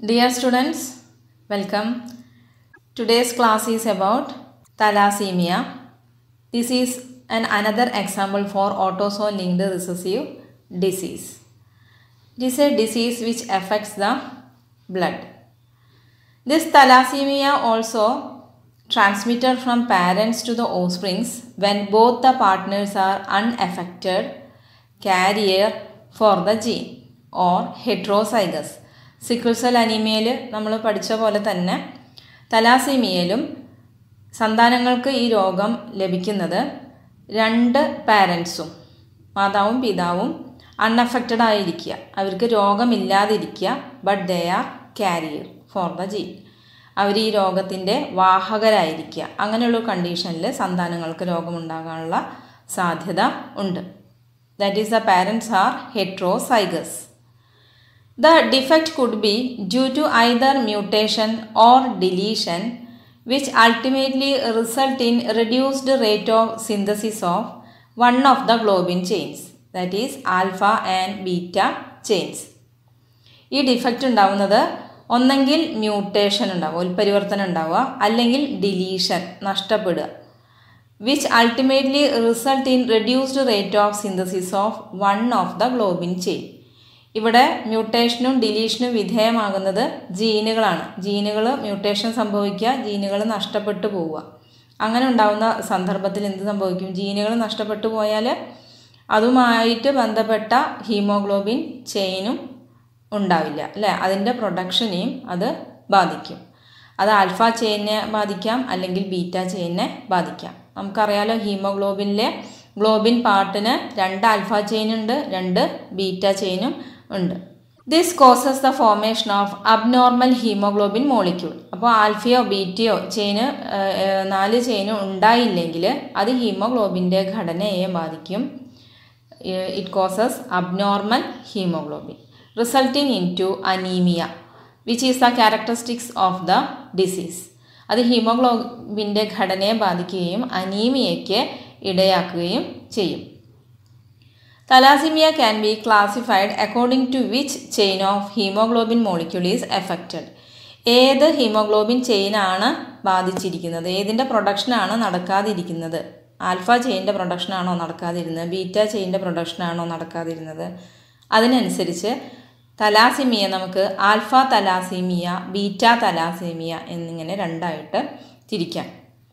Dear students, welcome. Today's class is about thalassemia. This is another example for autosomal linked recessive disease. It is a disease which affects the blood. This thalassemia also transmitted from parents to the offsprings when both the partners are unaffected carrier for the gene or heterozygous. Sickle cell അനീമിയയിൽ നമ്മൾ പഠിച്ച പോലെ തന്നെ തലാസീമിയയിലും സന്താനങ്ങൾക്ക് ഈ രോഗം ലഭിക്കുന്നത് രണ്ട് പാരൻസും മാതാവും പിതാവും അൺഅഫക്റ്റഡ് ആയിരിക്കുക, അവർക്ക് രോഗമില്ലാതിരിക്കുക, but they are carrier for the gene, അവർ ഈ രോഗത്തിൻ്റെ വാഹകരായിരിക്കുക. അങ്ങനെയുള്ള കണ്ടീഷനിൽ സന്താനങ്ങൾക്ക് രോഗമുണ്ടാകാനുള്ള സാധ്യത ഉണ്ട്. That is the parents are heterozygous. The defect could be due to either mutation or deletion, which ultimately result in reduced rate of synthesis of one of the globin chains, that is alpha and beta chains. ഈ defect ഉണ്ടാവുന്നത് ഒന്നെങ്കിൽ mutation ഉണ്ടാവുക, ഉൽപരിവർത്തനം ഉണ്ടാവുക, അല്ലെങ്കിൽ deletion നഷ്ടപ്പെടുക, which ultimately result in reduced rate of synthesis of one of the globin chain. ഇവിടെ മ്യൂട്ടേഷനും ഡിലീഷനും വിധേയമാകുന്നത് ജീനുകളാണ്. ജീനുകൾ mutation സംഭവിക്കുക, ജീനുകൾ നഷ്ടപ്പെട്ടു പോവുക. അങ്ങനെ ഉണ്ടാകുന്ന സന്ദർഭത്തിൽ എന്ത് സംഭവിക്കും? ജീനുകൾ നഷ്ടപ്പെട്ടു പോയാൽ അതുമായിട്ട് ബന്ധപ്പെട്ട ഹീമോഗ്ലോബിൻ ചെയിനും ഉണ്ടാവില്ല, അല്ലേ? അതിൻ്റെ പ്രൊഡക്ഷനെയും അത് ബാധിക്കും. അത് ആൽഫ ചെയിനെ ബാധിക്കാം, അല്ലെങ്കിൽ ബീറ്റ ചെയിനെ ബാധിക്കാം. നമുക്കറിയാലോ, ഹീമോഗ്ലോബിനിലെ ഗ്ലോബിൻ പാർട്ടിന് രണ്ട് ആൽഫ ചെയിനുണ്ട്, രണ്ട് ബീറ്റ ചെയിനും ഉണ്ട്. This causes the formation of abnormal haemoglobin molecule. അപ്പോൾ ആൽഫയോ ബീറ്റയോ ചെയിന് 4 ചെയിനും ഉണ്ടായില്ലെങ്കിൽ അത് ഹീമോഗ്ലോബിൻ്റെ ഘടനയെ ബാധിക്കും. It causes abnormal haemoglobin resulting in to anaemia which is the characteristics of the disease. അത് ഹീമോഗ്ലോബിൻ്റെ ഘടനയെ ബാധിക്കുകയും അനീമിയയ്ക്ക് ഇടയാക്കുകയും ചെയ്യും. Thalassemia can be classified according to which chain of hemoglobin molecule is affected. ഏത് ഹീമോഗ്ലോബിൻ ചെയിനാണ് ബാധിച്ചിരിക്കുന്നത്, ഏതിൻ്റെ പ്രൊഡക്ഷനാണ് നടക്കാതിരിക്കുന്നത്? Alpha ചെയിൻ്റെ പ്രൊഡക്ഷനാണോ നടക്കാതിരുന്നത്, beta ചെയിൻ്റെ പ്രൊഡക്ഷനാണോ നടക്കാതിരുന്നത്? അതിനനുസരിച്ച് തലാസീമിയ നമുക്ക് ആൽഫ തലാസീമിയ, ബീറ്റ തലാസീമിയ എന്നിങ്ങനെ രണ്ടായിട്ട് തിരിക്കാം.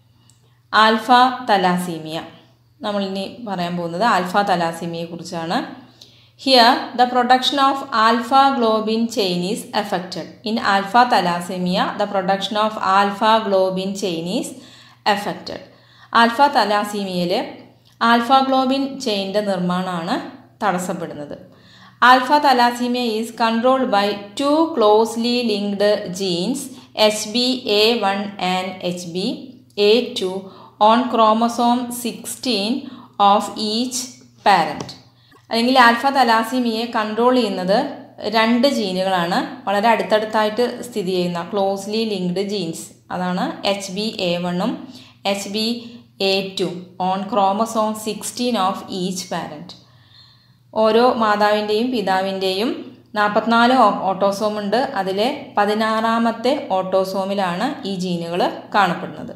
ആൽഫ തലാസീമിയ നമ്മളിനി പറയാൻ പോകുന്നത് ആൽഫ തലാസീമിയയെ കുറിച്ചാണ്. Here the production of alpha globin chain is affected. In alpha thalassaemia the production of alpha globin chain is affected. Alpha തലാസീമിയയിൽ ആൽഫ ഗ്ലോബിൻ ചെയിൻ്റെ നിർമ്മാണമാണ് തടസ്സപ്പെടുന്നത്. Alpha thalassaemia is controlled by 2 closely linked genes HbA1 and HbA2 on chromosome 16 of each parent. അല്ലെങ്കിൽ alpha തലാസീമിയയെ control ചെയ്യുന്നത് 2 ജീനുകളാണ്, വളരെ അടുത്തടുത്തായിട്ട് സ്ഥിതി ചെയ്യുന്ന ക്ലോസ്ലി ലിങ്ക്ഡ് ജീൻസ്. അതാണ് HbA1ഉം HbA2 on chromosome 16 of each parent. ഓരോ മാതാവിൻ്റെയും പിതാവിൻ്റെയും 44 ഓട്ടോസോം ഉണ്ട്. അതിലെ 16ാമത്തെ ഓട്ടോസോമിലാണ് ഈ ജീനുകൾ കാണപ്പെടുന്നത്,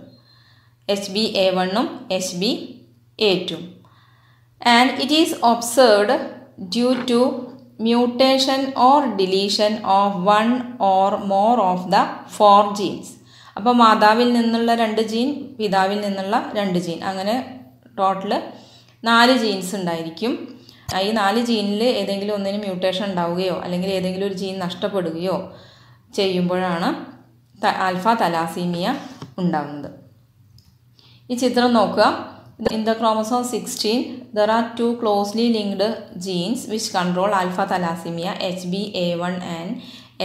HbA1ഉം HbA2. And it is observed due to mutation or deletion of one or more of the 4 genes. അപ്പോൾ മാതാവിൽ നിന്നുള്ള 2 ജീൻ, പിതാവിൽ നിന്നുള്ള 2 ജീൻ, അങ്ങനെ ടോട്ടൽ 4 ജീൻസ് ഉണ്ടായിരിക്കും. ഈ 4 ജീനിൽ ഏതെങ്കിലും ഒന്നിന് മ്യൂട്ടേഷൻ ഉണ്ടാവുകയോ അല്ലെങ്കിൽ ഏതെങ്കിലും ഒരു ജീൻ നഷ്ടപ്പെടുകയോ ചെയ്യുമ്പോഴാണ് ആൽഫ തലാസീമിയ ഉണ്ടാകുന്നത്. ഈ ചിത്രം നോക്കുക. In the chromosome 16 there are 2 closely linked genes which control alpha thalassaemia, HbA1 and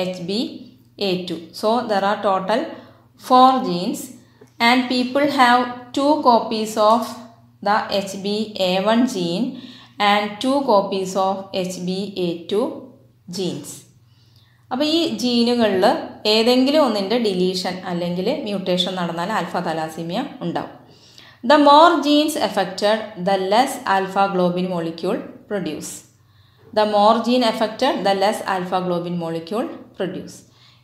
HbA2. So there are total 4 genes and people have 2 copies of the HbA1 gene and 2 copies of HbA2 genes. അപ്പോൾ ഈ ജീനുകളിൽ ഏതെങ്കിലും ഒന്നിൻ്റെ deletion അല്ലെങ്കിൽ mutation നടന്നാൽ alpha thalassaemia ഉണ്ടാവും. The more genes affected, the less alpha globin molecule produce. The more gene affected, the less alpha globin molecule produce.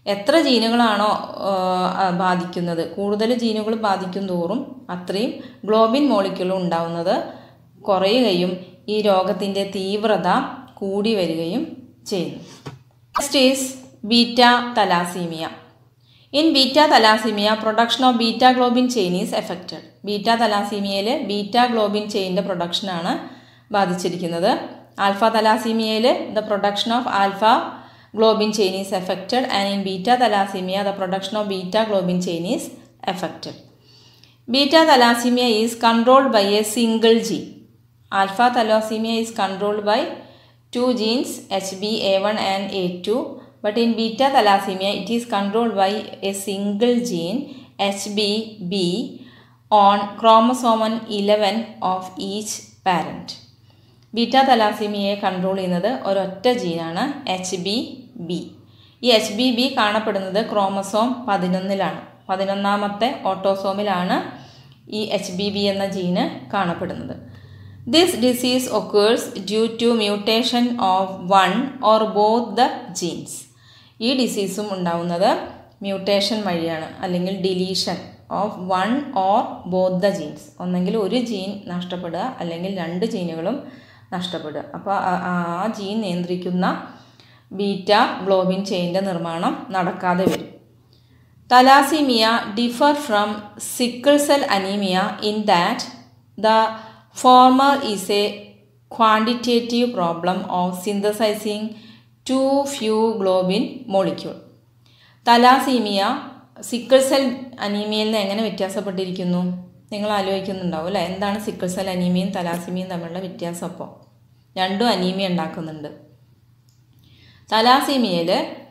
എത്ര ജീനുകളാണോ ബാധിക്കുന്നത്, കൂടുതൽ ജീനുകൾ ബാധിക്കും തോറും അത്രയും ഗ്ലോബിൻ മോളിക്യൂൾ ഉണ്ടാവുന്നത് കുറയുകയും ഈ രോഗത്തിൻ്റെ തീവ്രത കൂടി വരികയും ചെയ്യുന്നു. Next is beta thalassaemia. In beta thalassaemia production of beta globin chain is affected. Beta തലാസീമിയയിൽ ബീറ്റ ഗ്ലോബിൻ ചെയിൻ്റെ പ്രൊഡക്ഷനാണ് ബാധിച്ചിരിക്കുന്നത്. ആൽഫ തലാസീമിയയിൽ the production of alpha globin chain is affected, and in beta thalassemia the production of beta globin chain is affected. Beta thalassemia is controlled by a single gene. Alpha thalassemia is controlled by two genes HBA1 and A2, but in beta thalassemia it is controlled by a single gene HBB on chromosome 11 of each parent. Beta തലാസീമിയയെ control ചെയ്യുന്നത് ഒരൊറ്റ ജീനാണ് HBB. ഈ HBB കാണപ്പെടുന്നത് chromosome 11-ലാണ്. 11-ാമത്തെ ഓട്ടോസോമിലാണ് ഈ HBB എന്ന ജീന് കാണപ്പെടുന്നത്. This disease occurs due to mutation of one or both the genes. ഈ ഡിസീസും ഉണ്ടാവുന്നത് മ്യൂട്ടേഷൻ വഴിയാണ്, അല്ലെങ്കിൽ deletion of one or both the genes. ഒന്നെങ്കിൽ ഒരു ജീൻ നഷ്ടപ്പെടുക അല്ലെങ്കിൽ രണ്ട് ജീനുകളും നഷ്ടപ്പെടുക. അപ്പോൾ ആ ജീൻ നിയന്ത്രിക്കുന്ന ബീറ്റ ഗ്ലോബിൻ ചെയിൻ്റെ നിർമ്മാണം നടക്കാതെ വരും. Thalassaemia differ from sickle cell anaemia in that the former is a quantitative problem of synthesising too few globin molecule. Thalassaemia sickle cell അനീമിയയിൽ നിന്ന് എങ്ങനെ വ്യത്യാസപ്പെട്ടിരിക്കുന്നു? നിങ്ങൾ ആലോചിക്കുന്നുണ്ടാവും അല്ലേ, എന്താണ് സിക്കിൾ സെൽ അനീമിയയും തലാസീമിയയും തമ്മിലുള്ള വ്യത്യാസം? അപ്പോൾ രണ്ടും അനീമിയ ഉണ്ടാക്കുന്നുണ്ട്. തലാസീമിയയിൽ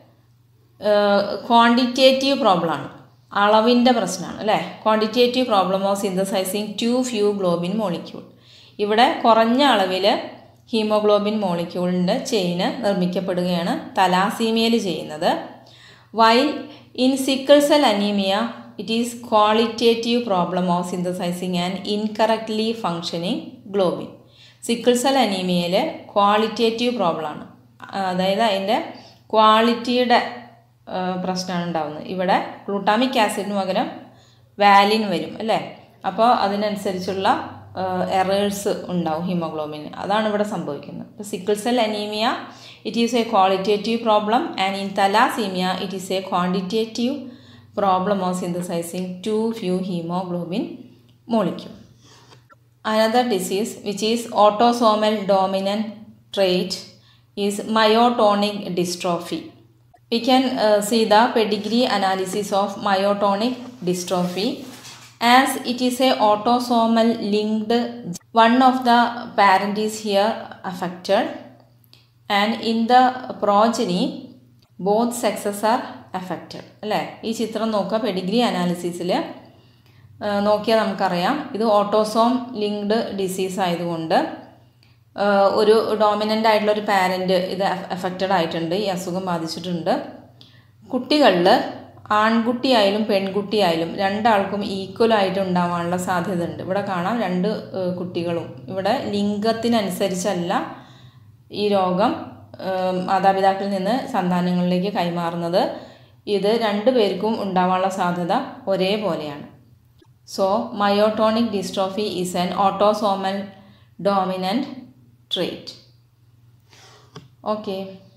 ക്വാണ്ടിറ്റേറ്റീവ് പ്രോബ്ലമാണ്, അളവിൻ്റെ പ്രശ്നമാണ് അല്ലേ. Quantitative problem of synthesising too few globin molecule. ഇവിടെ കുറഞ്ഞ അളവിൽ ഹീമോഗ്ലോബിൻ മോളിക്യൂളിൻ്റെ ചെയിന് നിർമ്മിക്കപ്പെടുകയാണ് തലാസീമിയയിൽ ചെയ്യുന്നത്. While in sickle cell anaemia it is qualitative problem of synthesising and incorrectly functioning globin. Sickle cell അനീമിയയിൽ ക്വാളിറ്റേറ്റീവ് പ്രോബ്ലമാണ്, അതായത് അതിൻ്റെ ക്വാളിറ്റിയുടെ പ്രശ്നമാണ് ഉണ്ടാകുന്നത്. ഇവിടെ ഗ്ലൂട്ടാമിക് ആസിഡിന് പകരം വാലിൻ വരും അല്ലേ. അപ്പോൾ അതിനനുസരിച്ചുള്ള എറേഴ്സ് ഉണ്ടാവും ഹീമോഗ്ലോബിന്. അതാണ് ഇവിടെ സംഭവിക്കുന്നത്. ഇപ്പോൾ sickle cell anaemia it is a qualitative problem, and in thalassaemia it is a quantitative problem of synthesizing too few hemoglobin molecule. Another disease which is autosomal dominant trait is myotonic dystrophy. We can see the pedigree analysis of myotonic dystrophy. As it is a autosomal linked, one of the parent is here affected, and in the progeny both sexes are affected അല്ലേ. ഈ ചിത്രം നോക്കുക, Pedigree അനാലിസിസിൽ നോക്കിയാൽ നമുക്കറിയാം ഇത് autosome linked disease ആയതുകൊണ്ട് ഒരു dominant ആയിട്ടുള്ള ഒരു പാരൻറ്റ് ഇത് എഫക്റ്റഡ് ആയിട്ടുണ്ട്, ഈ അസുഖം ബാധിച്ചിട്ടുണ്ട്. കുട്ടികളിൽ ആൺകുട്ടിയായാലും പെൺകുട്ടിയായാലും രണ്ടാൾക്കും ഈക്വലായിട്ട് ഉണ്ടാവാനുള്ള സാധ്യത ഉണ്ട്. ഇവിടെ കാണാം രണ്ട് കുട്ടികളും. ഇവിടെ ലിംഗത്തിനനുസരിച്ചല്ല ഈ രോഗം മാതാപിതാക്കളിൽ നിന്ന് സന്താനങ്ങളിലേക്ക് കൈമാറുന്നത്. ഇത് രണ്ടു പേർക്കും ഉണ്ടാവാനുള്ള സാധ്യത ഒരേപോലെയാണ്. So myotonic dystrophy is an autosomal dominant trait. Okay.